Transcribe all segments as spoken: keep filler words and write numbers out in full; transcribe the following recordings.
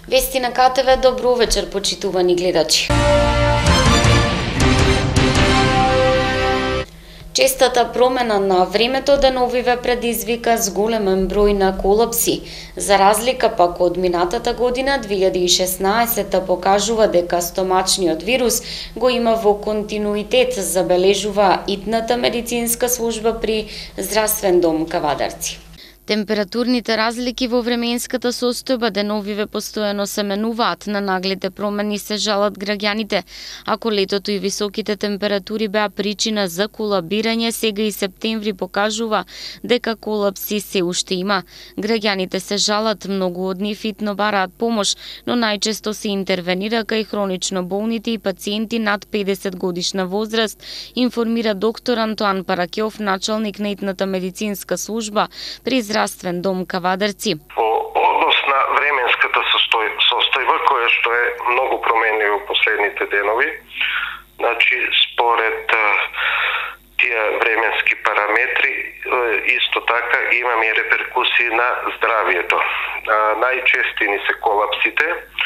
Вести на К Т В, добро вечер, почитувани гледачи. Честата промена на времето деновиве предизвика зголемен број на колапси. За разлика пак од минатата година, две илјади и шеснаесетта покажува дека стомачниот вирус го има во континуитет, забележува итната медицинска служба при Здравствен дом Кавадарци. Температурните разлики во временската состојба деновиве постојано се менуваат, на наглите промени се жалат граѓаните. Ако летото и високите температури беа причина за колабирање, сега и септември покажува дека колапси се уште има. Граѓаните се жалат, многу од нив итно бараат помош, но најчесто се интервенира кај хронично болните и пациенти над педесет годишна возраст, информира доктор Антоан Паракјов, началник на итната медицинска служба при Здравствен дом Кавадарци. Во однос на временската состој, состојба, која што е многу променлива во последните денови, значи според тие временски параметри, исто така имаме и реперкусии на здравието. Најчести ни се колапсите,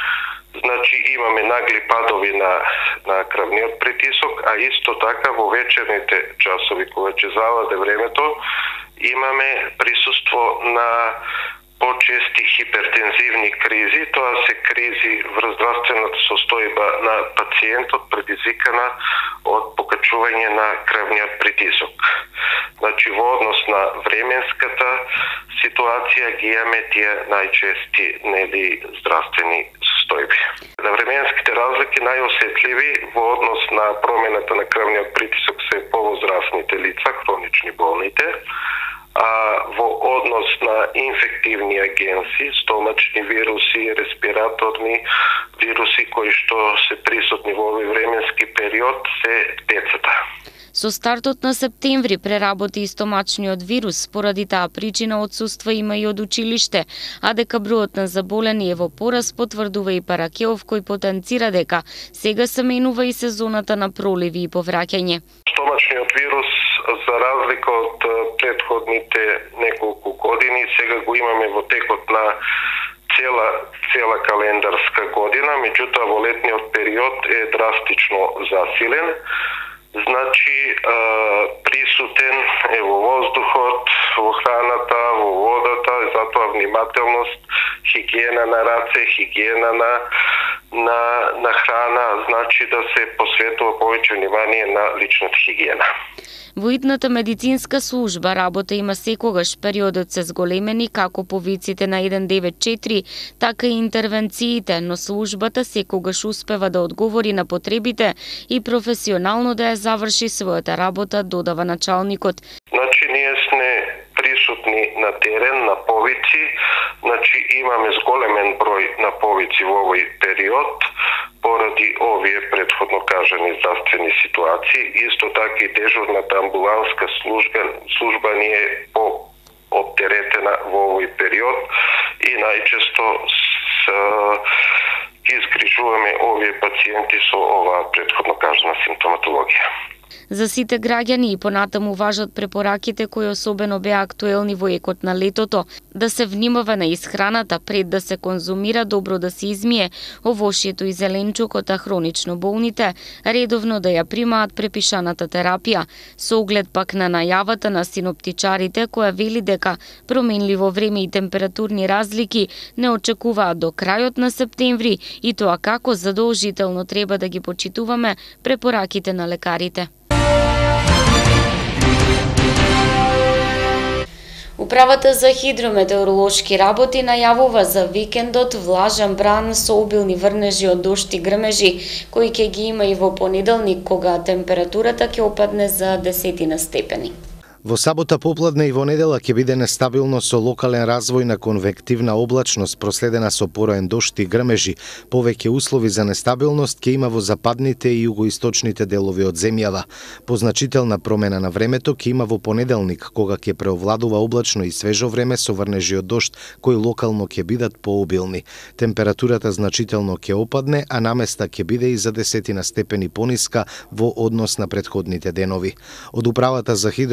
значи имаме нагли падови на, на крвниот притисок, а исто така во вечерните часови, кога ќе заваде времето, имаме присуство на почести хипертензивни кризи, тоа се кризи врз здравствената состојба на пациентот предизвикана од покачување на крвниот притисок. Значи во однос на временската ситуација ги имаме тие најчести нели здравствени состојби. На временските разлики најосетливи во однос на промената на крвниот притисок се повозрастните лица, хронични болните, а во однос на инфективни агенси, стомачни вируси, респираторни вируси кои што се присутни во овој временски период се децата. Со стартот на септември преработи и стомачниот вирус, поради таа причина отсуства има и од училиште, а дека бројот на заболени е во пораст, потврдува и Паракјов, кој потенцира дека сега се менува и сезоната на проливи и повраќање. Стомачниот вирус, за разлика од претходните неколку години, сега го имаме во текот на цела цела календарска година, меѓутоа во летниот период е драстично засилен. Значи, присутен е во воздухот, во храната, во водата, затоа внимателност, хигиена на раце, хигиена на, на, на храна, значи да се посветува повеќе внимание на личната хигиена. Во итната медицинска служба работа има секогаш, периодот се зголемени како повиците на еден девет четири, така и интервенциите, но службата секогаш успева да одговори на потребите и професионално да ја заврши својата работа, додава началникот. Значи ние сме присутни на терен, на повици, значи имаме зголемен број на повици во овој период, поради овие предходно кажани здравствени ситуации. Исто така и дежурната амбуланска служба, служба ни е по оптеретена во овој период и најчесто ги згрижуваме овие пациенти со оваа предходно кажана симптоматологија. За сите граѓани и понатаму важат препораките кои особено беа актуелни во екот на летото, да се внимава на исхраната пред да се конзумира, добро да се измие овошјето и зеленчукот, а хронично болните редовно да ја примаат препишаната терапија, со оглед пак на најавата на синоптичарите која вели дека променливо време и температурни разлики не очекуваат до крајот на септември и тоа како задолжително треба да ги почитуваме препораките на лекарите. Управата за хидрометеоролошки работи најавува за викендот влажен бран со обилни врнежи од дожд и грмежи, кои ќе ги има и во понеделник, кога температурата ќе опадне за десетина степени. Во сабота попладне и во недела ќе биде нестабилно со локален развој на конвективна облачност проследена со пороен дожд и грмежи. Повеќе услови за нестабилност ќе има во западните и југоисточните делови од земјава. Позначителна промена на времето ќе има во понеделник, кога ќе преовладува облачно и свежо време со врнежи од дожд, кои локално ќе бидат пообилни. Температурата значително ќе опадне, а наместа ќе биде и за десетина степени пониска во однос на претходните денови. Од Управата за хидрометеорологија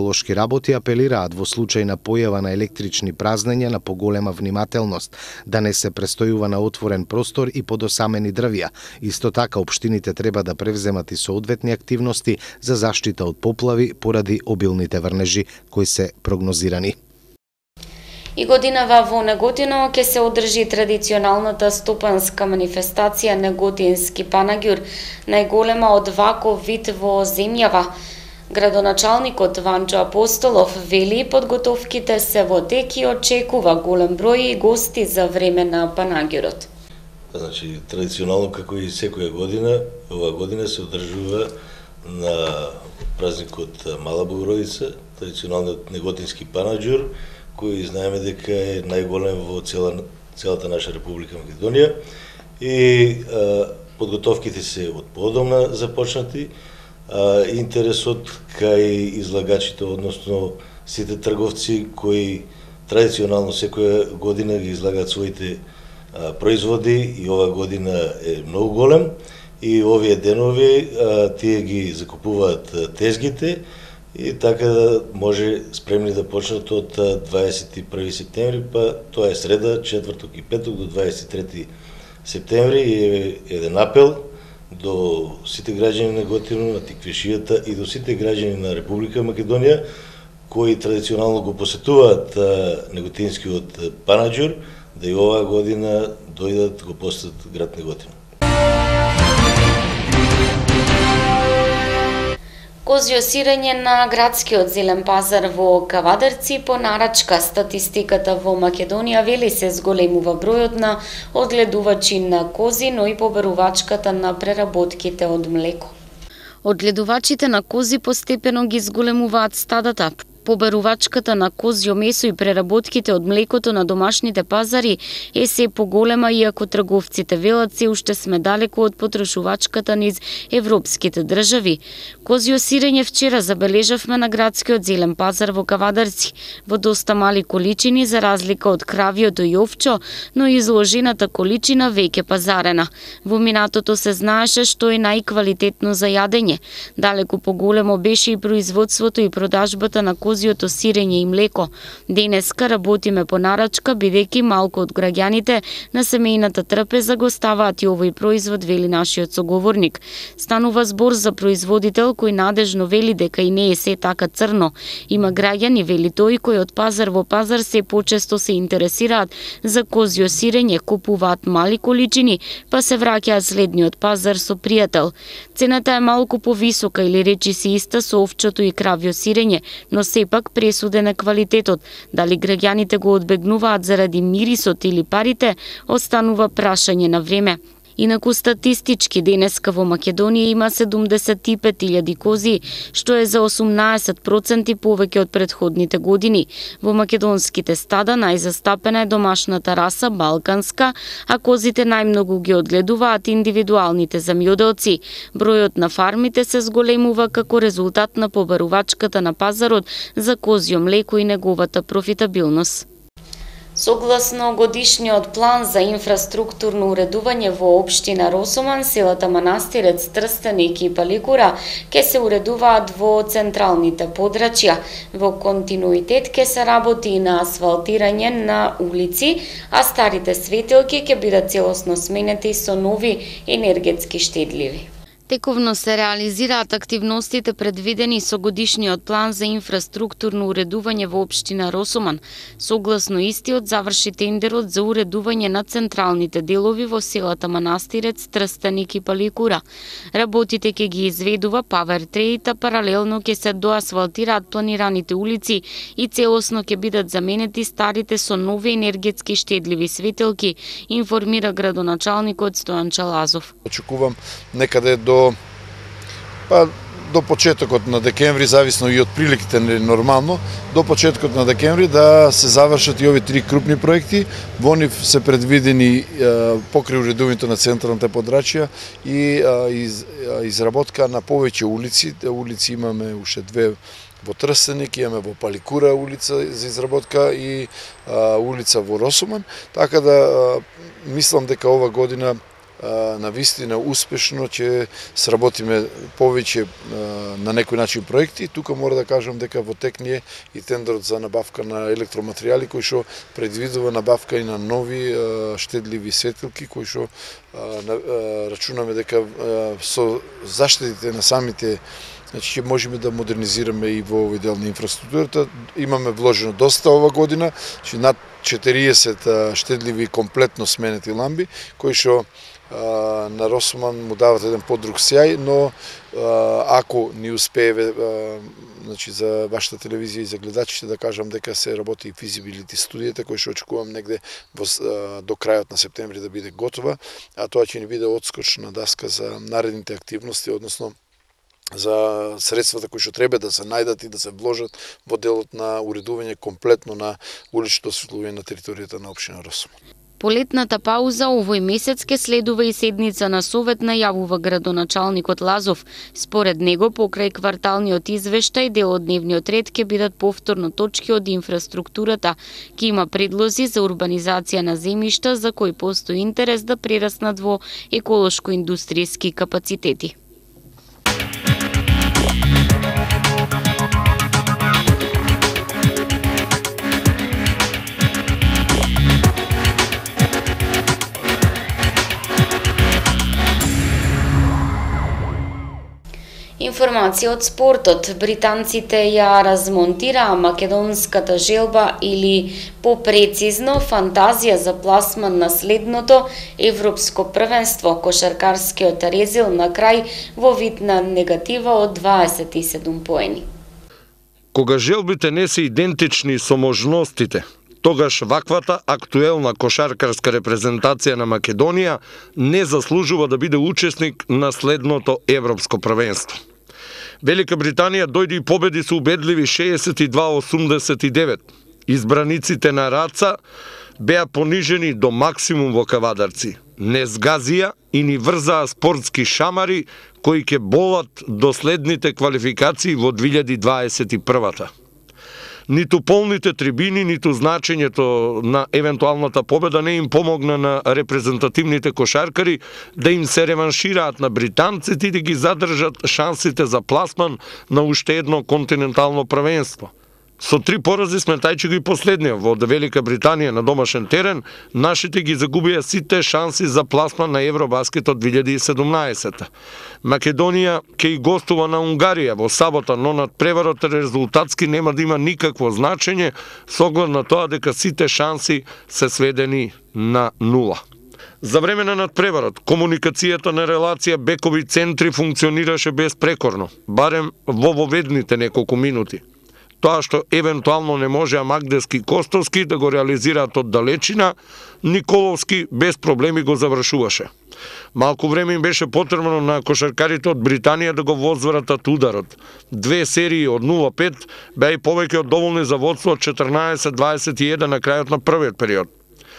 геолошки работи апелираат во случај на појава на електрични празнења на поголема внимателност, да не се престојува на отворен простор и под осамени дрвја. Исто така, општините треба да превземат и соодветни активности за заштита од поплави поради обилните врнежи кои се прогнозирани. И годинава во Неготино ќе се одржи традиционалната стопанска манифестација Неготински панагюр, најголема од ваков вид во земјава. Градоначалникот Ванчо Апостолов вели подготовките се во тек и очекува голем број гости за време на панагюрот. Значи, традиционално како и секоја година, оваа година се одржува на празникот Мала Богородица, традиционалниот Неготински панагюр, кој знаеме дека е најголем во цела, целата наша Република Македонија и а, подготовките се од поодамна започнати. А, интересот кај излагачите, односно сите трговци кои традиционално секоја година ги излагаат своите а, производи и оваа година е многу голем и овие денови а, тие ги закупуваат тезгите и така да може спремни да почнат од дваесет и први септември, па тоа е среда, четврток и петок до дваесет и трети септември и е еден апел до сите граѓани на Готино, на Тиквишијата и до сите граѓани на Република Македонија кои традиционално го посетуваат Неготинскиот панагюр, да и оваа година дојдат го посетат град Неготино. Козјо сирење на градскиот зелен пазар во Кавадарци по нарачка. Статистиката во Македонија вели се зголемува бројот на одгледувачи на кози, но и побарувачката на преработките од млеко. Одгледувачите на кози постепено ги зголемуваат стадата. Побарувачката на козјо месо и преработките од млекото на домашните пазари е се поголема, иако трговците велат се уште сме далеку од потрошувачката низ европските држави. Козјо сирење вчера забележавме на градскиот зелен пазар во Кавадарци, во доста мали количини за разлика од кравиото и овчо, но изложената количина веќе пазарена. Во минатото се знаеше што е најквалитетно за јадење. Далеку поголемо беше и производството и продажбата на козјо козјото сирење и млеко. Денеска работиме по нарачка, бидејќи малку од граѓаните на семејната трпеза го ставаат и овој производ, вели нашиот соговорник. Станува збор за производител кој надежно вели дека и не е се така црно. Има граѓани, вели тој, кои од пазар во пазар се почесто се интересираат за козјо сирење, купуваат мали количини, па се враќаат следниот пазар со пријател. Цената е малку повисока или речи се иста со овчото и кравјо сирење, но сепак пресуден е квалитетот. Дали граѓаните го одбегнуваат заради мирисот или парите, останува прашање на време. Инаку статистички денеска во Македонија има седумдесет и пет илјади кози, што е за осумнаесет проценти повеќе од претходните години. Во македонските стада најзастапена е домашната раса балканска, а козите најмногу ги одгледуваат индивидуалните земјоделци. Бројот на фармите се зголемува како резултат на побарувачката на пазарот за козјо млеко и неговата профитабилност. Согласно годишниот план за инфраструктурно уредување во општина Росоман, селата Манастирец, Трстеник и Паликура ќе се уредуваат во централните подрачја. Во континуитет ќе се работи и на асфалтирање на улици, а старите светилки ќе бидат целосно сменети со нови енергетски штедливи. Тековно се реализираат активностите предвидени со годишниот план за инфраструктурно уредување во општина Росоман. Согласно истиот заврши тендерот за уредување на централните делови во селата Манастирец, Трстеник и Паликура. Работите ќе ги изведува Павер Трейта, паралелно ќе се доасфалтираат планираните улици и целосно ќе бидат заменети старите со нови енергетски штедливи светилки, информира градоначалникот Стојан Чалазов. Очекувам некаде до па до почетокот на декември, зависно и од приликите нормално, до почетокот на декември да се завршат и овие три крупни проекти. Во нив се предвидени покрај уредувањето на централните подрачја и из, изработка на повеќе улици. Улици имаме уште две во Трстеник, имаме во Паликура улица за изработка и а, улица во Росоман, така да а, мислам дека ова година на вистина успешно ќе сработиме повеќе на некој начин проекти. Тука мора да кажам дека во тек ни е и тендерот за набавка на електроматеријали кој што предвидува набавка и на нови штедливи светилки кои што рачунаме дека со заштедите на самите, значи ќе можеме да модернизираме и во овој дел на инфраструктурата. Имаме вложено доста ова година, значи над четириесет штедливи комплетно сменети ламби кои што на Росман му дават еден подруг сјај, но ако ни успееве, значи за вашата телевизија и за гледачите да кажам дека се работи и физибилити студијата кој што очекувам негде во, до крајот на септември да биде готова, а тоа ќе ни биде одскочна даска за наредните активности, односно за средствата кои што треба да се најдат и да се вложат во делот на уредување комплетно на уличното осветлување на територијата на општина Росман. По летната пауза овој месец ке следува и седница на совет, најавува градоначалникот Лазов. Според него, покрај кварталниот извештај, дел од дневниот ред ке бидат повторно точки од инфраструктурата. Ке има предлози за урбанизација на земјишта за кои постои интерес да прераснат во еколошко-индустријски капацитети. Информација од спортот. Британците ја размонтираа македонската желба или попрецизно фантазија за пласман на следното европско првенство. Кошаркарскиот резил на крај во вид на негатива од дваесет и седум поени. Кога желбите не се идентични со можностите, тогаш ваквата актуелна кошаркарска репрезентација на Македонија не заслужува да биде учесник на следното европско првенство. Велика Британија дојде и победи со убедливи шеесет и два осумдесет и девет. Избраниците на Раца беа понижени до максимум во кавадарци. Не згазија и ни врзаа спортски шамари кои ќе болат до следните квалификации во две илјади дваесет и прва. Ниту полните трибини, ниту значењето на евентуалната победа не им помогна на репрезентативните кошаркари да им се реваншираат на британците и да ги задржат шансите за пласман на уште едно континентално првенство. Со три порази сметајќи ги последнија во Велика Британија на домашен терен, нашите ги загубија сите шанси за пласман на Евробаскетот две илјади и седумнаесета. Македонија ќе и гостува на Унгарија во сабота, но надпреварот резултатски нема да има никакво значење со оглед на тоа дека сите шанси се сведени на нула. За време на надпреварот, комуникацијата на релација бекови центри функционираше безпрекорно, барем во воведните неколку минути. Тоа што евентуално не можеа Магдевски и Костовски да го реализираат од далечина, Николовски без проблеми го завршуваше. Малку време им беше потребно на кошаркарите од Британија да го возвратат ударот. Две серии од нула пет беа и повеќе од доволни за водство од четрнаесет дваесет и еден на крајот на првиот период.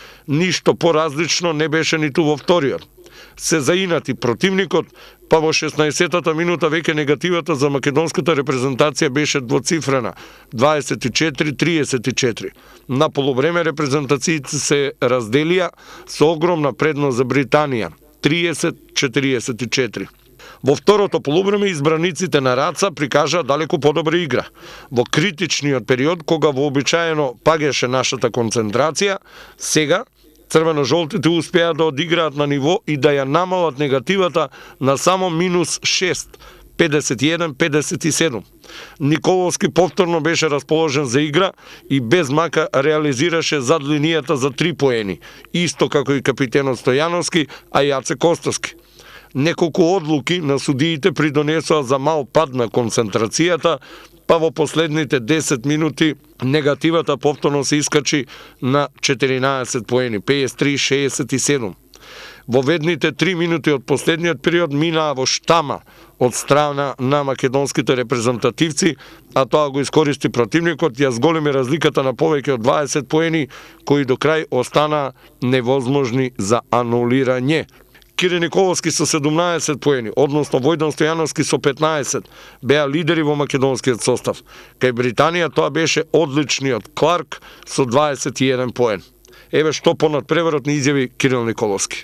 Ништо поразлично не беше ниту во вториот. Се заинати противникот, па во шеснаесеттата минута веќе негативата за македонската репрезентација беше двоцифрена – дваесет и четири триесет и четири. На полувреме репрезентациите се разделија со огромна предност за Британија – триесет четириесет и четири. Во второто полувреме избраниците на Раца прикажаа далеку подобра игра. Во критичниот период, кога вообичаено пагеше нашата концентрација, сега црвено-жолтите успеа да одиграат на ниво и да ја намалат негативата на само минус шест, педесет и еден педесет и седум. Николовски повторно беше расположен за игра и без мака реализираше зад линијата за три поени, исто како и капитенот Стојановски, а и Јаце Костовски. Неколку одлуки на судиите придонесоа за мал пад на концентрацијата, па во последните десет минути негативата повторно се искачи на четиринаесет поени, педесет и три шеесет и седум. Во ведните три минути од последниот период минаа во штама од страна на македонските репрезентативци, а тоа го искористи противникот, ја зголеми разликата на повеќе од дваесет поени, кои до крај останаа невозможни за анулирање. Кире Николовски со седумнаесет поени, односно Војдан Стојановски со петнаесет, беа лидери во македонскиот состав. Кај Британија тоа беше одличниот Кларк со дваесет и еден поен. Еве што по надпреварот ни изјави Кирил Николовски.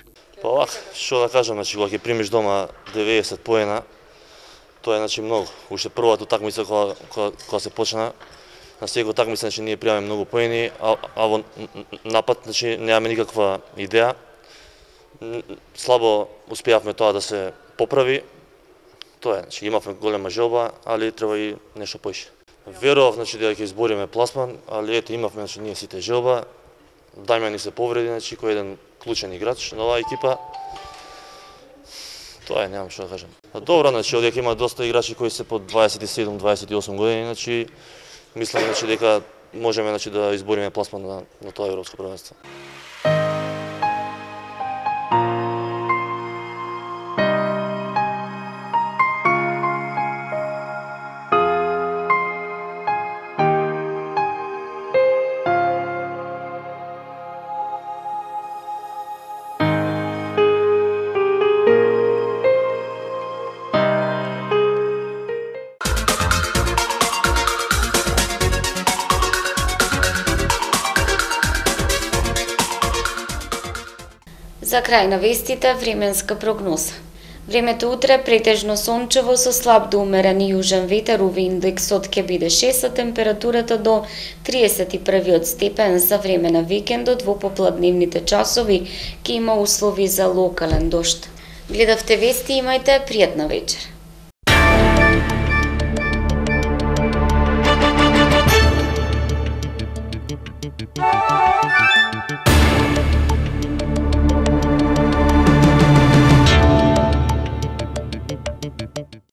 Па вак, што да кажам, значи кога ќе примиш дома деветдесет поена, тоа е значи многу. Уште првата утакмица кога, кога, кога се почна, на секоја утакмица значи ние примаме многу поени, а, а во напад значи немаме никаква идеја. Слабо успеавме тоа да се поправи. Тоа е, значи имавме голема желба, али треба и нешто поише. Верував значи дека ќе избориме пласман, али ете имавме значи ние сите желба. Дајме ни се повреди, значи кој еден клучен играч на оваа екипа. Тоа е, немам што да кажам. Добро, значи одека има доста играчи кои се по дваесет и седум дваесет и осум години, значи мислам значи дека можеме значи да избориме пласман на, на тоа европско првенство. За крај на вестите, временска прогноза. Времето утре претежно сончево со слаб до умерен јужен ветер, у ви индексот ќе биде шест, а температурата до триесет и први степен. За време на викендот во попладневните часови ќе има услови за локален дожд. Гледавте вести, имајте пријатна вечер.